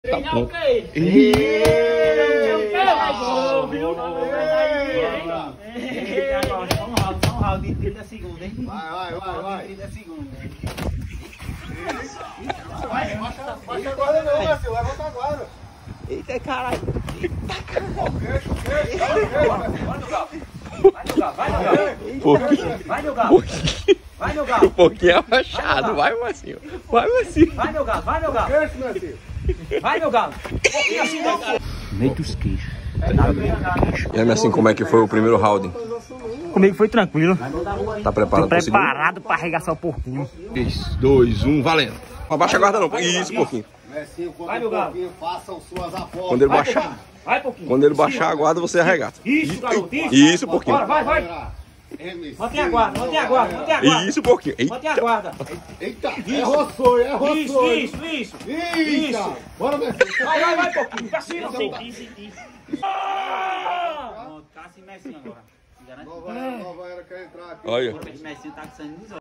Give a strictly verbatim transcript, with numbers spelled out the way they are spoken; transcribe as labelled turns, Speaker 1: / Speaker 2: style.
Speaker 1: Tá pronto.
Speaker 2: Só um round, só um round de trinta segundos, hein?
Speaker 3: Vai, vai, vai, vai.
Speaker 2: trinta segundos.
Speaker 3: Vai, baixa a guarda não, né, filho? Levanta a guarda.
Speaker 2: Eita, caralho.
Speaker 3: Queixo, queixo,
Speaker 2: Vai no galo, vai no galo.
Speaker 1: Pouquinho.
Speaker 2: Vai no galo. Vai no galo.
Speaker 1: Um pouquinho abaixado. Vai, Marcinho. Vai, Marcinho.
Speaker 2: Vai meu galo, vai meu galo.
Speaker 3: queixo, meu filho.
Speaker 2: Vai meu galo. Um pouquinho assim, não.
Speaker 4: Meio dos queixos.
Speaker 1: E aí, Marcinho, como é que foi o primeiro round?
Speaker 4: Comigo foi tranquilo.
Speaker 1: Tá preparado pro segundo?
Speaker 4: Preparado pra arregaçar o porquinho.
Speaker 1: três, dois, um, valendo. Não abaixa a guarda não. Isso, pouquinho.
Speaker 3: Messinho, quando
Speaker 2: Vai, meu
Speaker 3: um
Speaker 2: galo.
Speaker 3: pouquinho, façam suas apostas.
Speaker 1: Quando ele
Speaker 2: Vai,
Speaker 1: baixar,
Speaker 2: pouquinho. Vai, pouquinho.
Speaker 1: quando ele baixar a guarda, você arregata.
Speaker 2: Isso, garoto, isso.
Speaker 1: Isso, pouquinho.
Speaker 2: Bora, vai, vai. Mantém a guarda, mantém a guarda, mantém a guarda.
Speaker 1: Isso, pouquinho.
Speaker 2: Mantém a guarda.
Speaker 3: Eita, é roçoi, é roçoi.
Speaker 2: Isso, isso, isso.
Speaker 3: Eita.
Speaker 2: Isso.
Speaker 3: Bora, Messinho.
Speaker 2: Vai, vai, vai, pouquinho. Pra cima, pô.
Speaker 4: Ah!
Speaker 2: Pronto, tá assim, Messinho agora.
Speaker 3: Nova era, nova era quer entrar aqui.
Speaker 1: Olha.
Speaker 2: Messinho tá com sangue nos olhos.